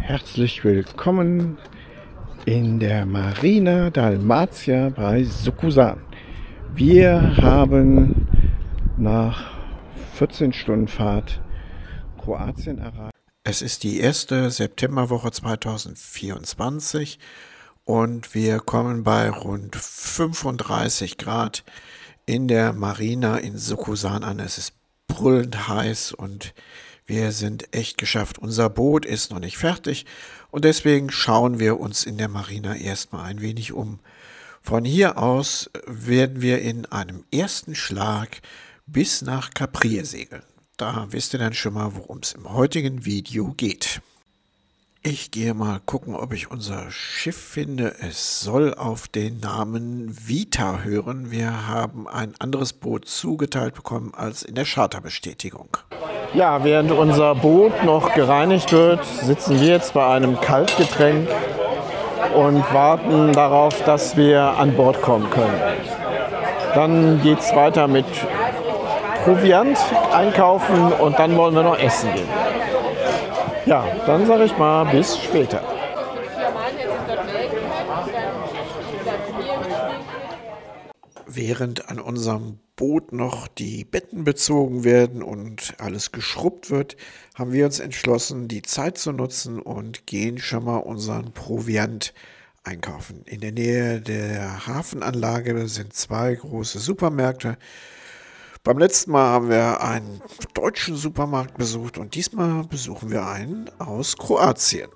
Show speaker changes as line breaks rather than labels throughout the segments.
Herzlich willkommen in der Marina Dalmatia bei Sukusan. Wir haben nach 14 Stunden Fahrt Kroatien erreicht. Es ist die erste Septemberwoche 2024 und wir kommen bei rund 35 Grad in der Marina in Sukusan an. Es ist brüllend heiß und wir sind echt geschafft. Unser Boot ist noch nicht fertig und deswegen schauen wir uns in der Marina erstmal ein wenig um. Von hier aus werden wir in einem ersten Schlag bis nach Capri segeln. Da wisst ihr dann schon mal, worum es im heutigen Video geht. Ich gehe mal gucken, ob ich unser Schiff finde. Es soll auf den Namen Vita hören. Wir haben ein anderes Boot zugeteilt bekommen als in der Charterbestätigung. Ja, während unser Boot noch gereinigt wird, sitzen wir jetzt bei einem Kaltgetränk und warten darauf, dass wir an Bord kommen können. Dann geht es weiter mit Proviant einkaufen und dann wollen wir noch essen gehen. Ja, dann sage ich mal bis später. Während an unserem Boot noch die Betten bezogen werden und alles geschrubbt wird, haben wir uns entschlossen, die Zeit zu nutzen und gehen schon mal unseren Proviant einkaufen. In der Nähe der Hafenanlage sind 2 große Supermärkte. Beim letzten Mal haben wir einen deutschen Supermarkt besucht und diesmal besuchen wir einen aus Kroatien.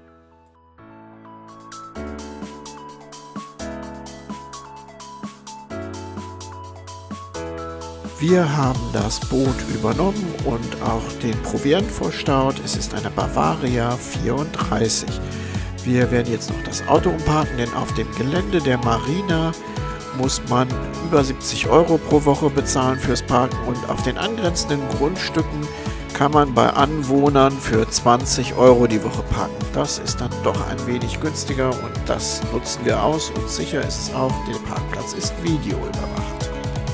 Wir haben das Boot übernommen und auch den Proviant verstaut. Es ist eine Bavaria 34. Wir werden jetzt noch das Auto umparken, denn auf dem Gelände der Marina muss man über 70 € pro Woche bezahlen fürs Parken und auf den angrenzenden Grundstücken kann man bei Anwohnern für 20 € die Woche parken. Das ist dann doch ein wenig günstiger und das nutzen wir aus und sicher ist es auch, der Parkplatz ist videoüberwacht.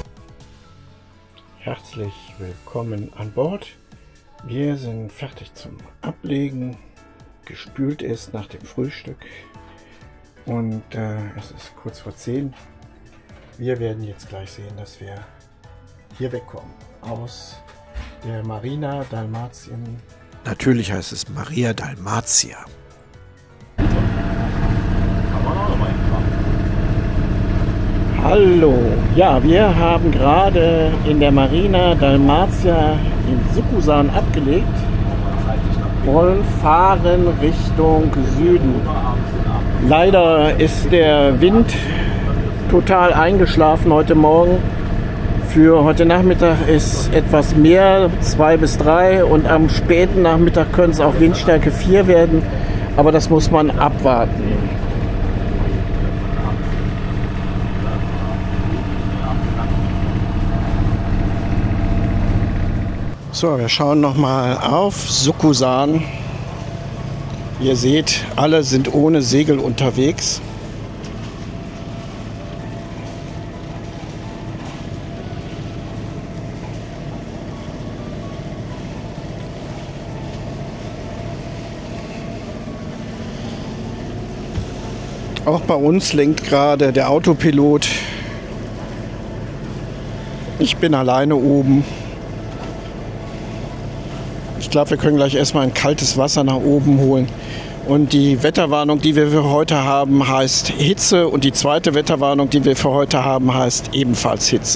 Herzlich willkommen an Bord. Wir sind fertig zum Ablegen. Gespült ist nach dem Frühstück und es ist kurz vor 10. Wir werden jetzt gleich sehen, dass wir hier wegkommen aus der Marina Dalmatien. Natürlich heißt es Maria Dalmatia. Hallo, ja, wir haben gerade in der Marina Dalmatia in Sukusan abgelegt, wollen fahren Richtung Süden. Leider ist der Wind total eingeschlafen heute Morgen. Für heute Nachmittag ist etwas mehr, 2 bis 3 und am späten Nachmittag können es auch Windstärke 4 werden, aber das muss man abwarten. So, wir schauen nochmal auf Sukusan. Ihr seht, alle sind ohne Segel unterwegs. Auch bei uns lenkt gerade der Autopilot. Ich bin alleine oben. Ich glaube, wir können gleich erstmal ein kaltes Wasser nach oben holen. Und die Wetterwarnung, die wir für heute haben, heißt Hitze. Und die zweite Wetterwarnung, die wir für heute haben, heißt ebenfalls Hitze.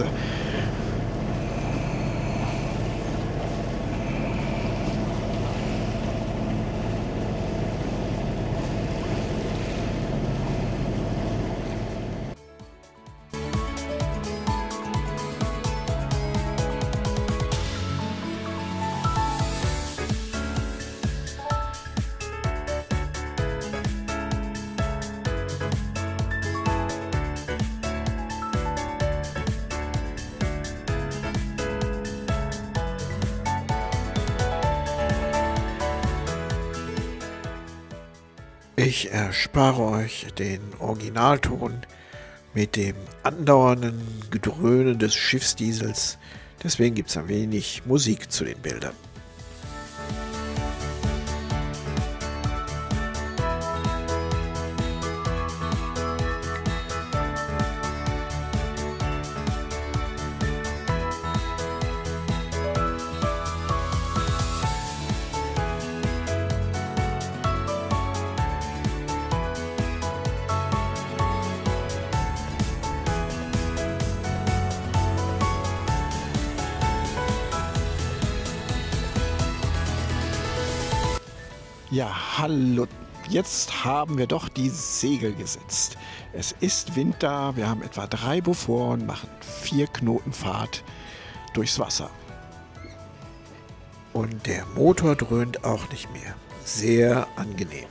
Ich erspare euch den Originalton mit dem andauernden Gedröhnen des Schiffsdiesels. Deswegen gibt es ein wenig Musik zu den Bildern. Ja, hallo. Jetzt haben wir doch die Segel gesetzt. Es ist Winter, wir haben etwa 3 Beaufort und machen 4 Knoten Fahrt durchs Wasser. Und der Motor dröhnt auch nicht mehr. Sehr angenehm.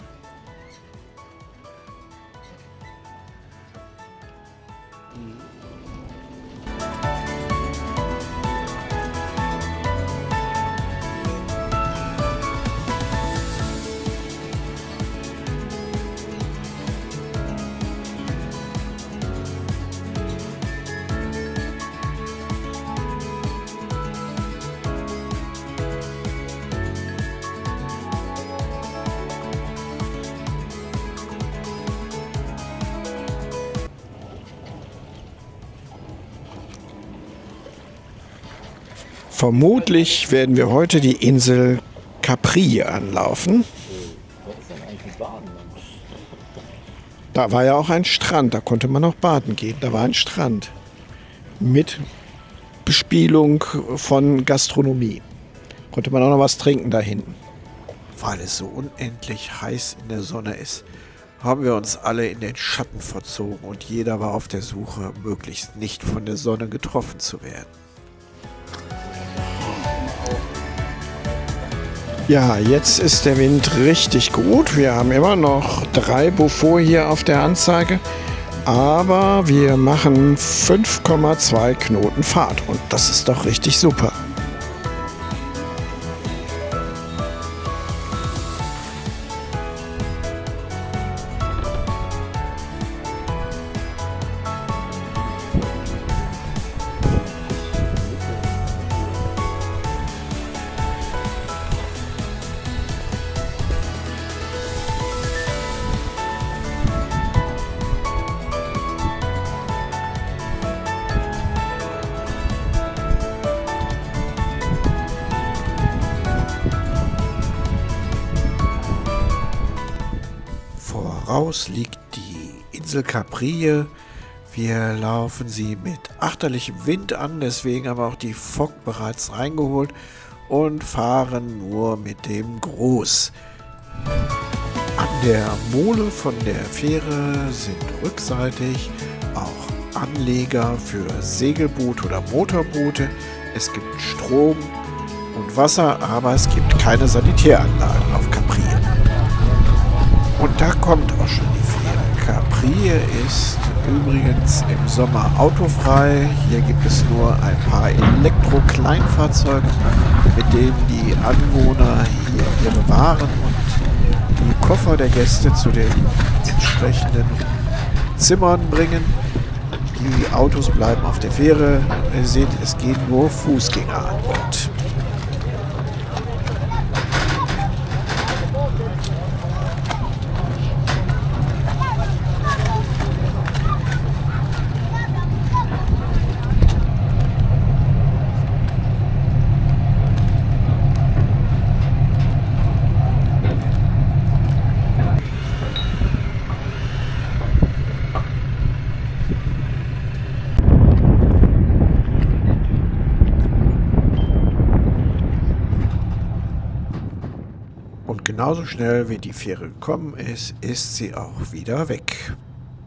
Vermutlich werden wir heute die Insel Capri anlaufen. Da war ja auch ein Strand, da konnte man auch baden gehen. Da war ein Strand mit Bespielung von Gastronomie. Konnte man auch noch was trinken da hinten. Weil es so unendlich heiß in der Sonne ist, haben wir uns alle in den Schatten verzogen und jeder war auf der Suche, möglichst nicht von der Sonne getroffen zu werden. Ja, jetzt ist der Wind richtig gut. Wir haben immer noch 3 Beaufort hier auf der Anzeige, aber wir machen 5,2 Knoten Fahrt und das ist doch richtig super. Voraus liegt die Insel Capri. Wir laufen sie mit achterlichem Wind an, deswegen haben wir auch die Fock bereits reingeholt und fahren nur mit dem Groß. An der Mole von der Fähre sind rückseitig auch Anleger für Segelboote oder Motorboote. Es gibt Strom und Wasser, aber es gibt keine Sanitäranlagen auf Capri. Und da kommt auch schon die Fähre. Capri ist übrigens im Sommer autofrei. Hier gibt es nur ein paar Elektro-Kleinfahrzeuge, mit denen die Anwohner hier ihre Waren und die Koffer der Gäste zu den entsprechenden Zimmern bringen. Die Autos bleiben auf der Fähre. Ihr seht, es gehen nur Fußgänger an Bord. Und genauso schnell wie die Fähre gekommen ist, ist sie auch wieder weg.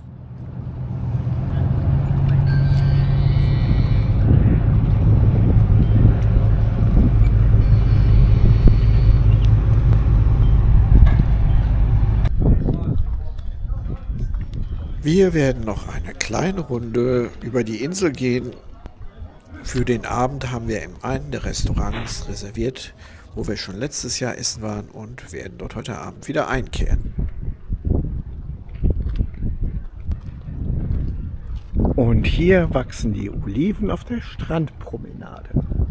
Wir werden noch eine kleine Runde über die Insel gehen. Für den Abend haben wir in einem der Restaurants reserviert, wo wir schon letztes Jahr essen waren und werden dort heute Abend wieder einkehren. Und hier wachsen die Oliven auf der Strandpromenade.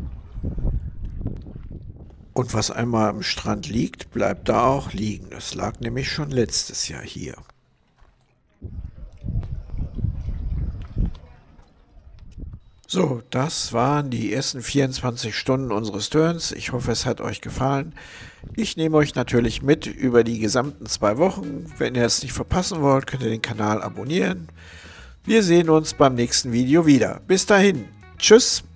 Und was einmal am Strand liegt, bleibt da auch liegen. Das lag nämlich schon letztes Jahr hier. So, das waren die ersten 24 Stunden unseres Turns. Ich hoffe, es hat euch gefallen. Ich nehme euch natürlich mit über die gesamten 2 Wochen. Wenn ihr es nicht verpassen wollt, könnt ihr den Kanal abonnieren. Wir sehen uns beim nächsten Video wieder. Bis dahin. Tschüss.